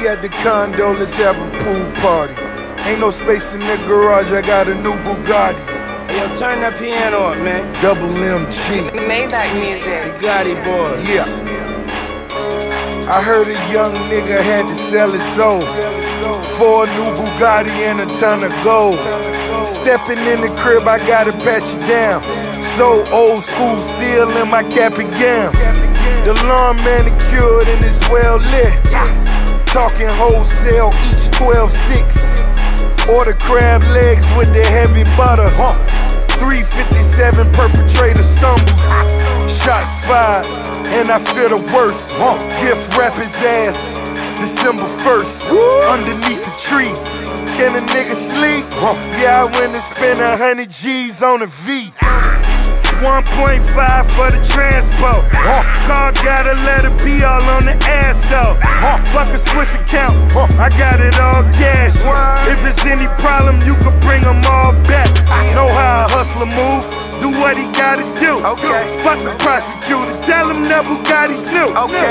We at the condo, let's have a pool party. Ain't no space in the garage, I got a new Bugatti. Hey, yo, turn that piano up, man. Double MG. Maybach music. Bugatti boys. Yeah. I heard a young nigga had to sell his soul for a new Bugatti and a ton of gold. Stepping in the crib, I gotta pat you down. So old school, still in my cap and gown. The lawn manicured and it's well lit. Talking wholesale, each 12.6. Order crab legs with the heavy butter. 357 perpetrator stumbles. Shots fired, and I feel the worst. Gift wrap his ass December 1st. Underneath the tree. Can a nigga sleep? Yeah, I went and spent 100 G's on a V. 1.5 for the transport. Car gotta let it be all on the asshole. Fuck a Swiss account, I got it all cash. If it's any problem, you can bring them all back. Know how a hustler move, do what he gotta do. Fuck the prosecutor, tell him that Bugatti's new.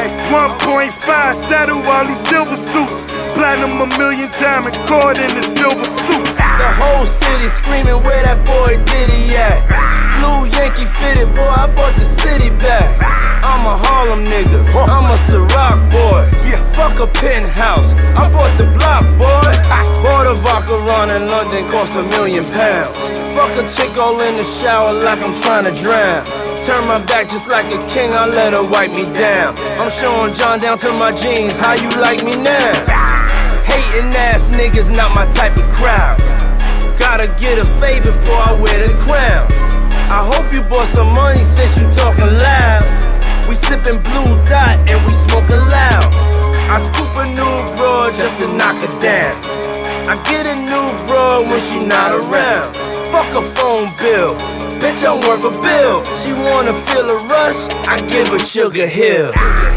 1.5, settle all these silver suits. Platinum a million time and cord in the silver suit. The whole city screaming where that boy Diddy at. Blue Yankee fitted, boy, I bought the city back. I'm a Harlem nigga, I'm a Ciroc boy. Fuck a penthouse, I bought the block, boy. Bought a vodka run in London, cost £1 million. Fuck a chick all in the shower like I'm trying to drown. Turn my back just like a king, I let her wipe me down. I'm showing John down to my jeans, how you like me now? Hating ass niggas not my type of crowd. Gotta get a favor before I wear the crown. I hope you bought some money since you talking loud. We sippin' Blue Dot and we smoking loud. I scoop a new broad just to knock her down. I get a new broad when she not around. Fuck a phone bill, bitch I'm worth a bill. She wanna feel a rush, I give her Sugar Hill.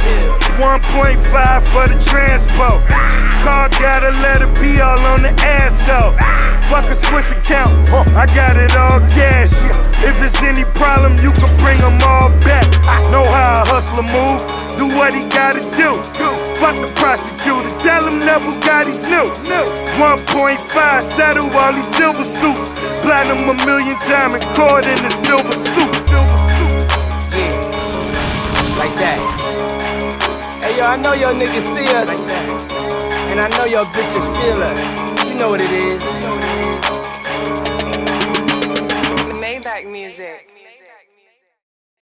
1.5 for the transport. Car gotta let it be all on the asshole. Fuck a Swiss account, I got it all cash. If it's any problem, you can bring them all back. Know how a hustler move, do what he gotta do. Fuck the prosecutor, tell him that Bugatti's new. 1.5, settle all these silver suits. Platinum a million time and cord in the silver suit. Yeah, like that. Hey yo, I know your niggas see us, and I know your bitches feel us. You know what it is.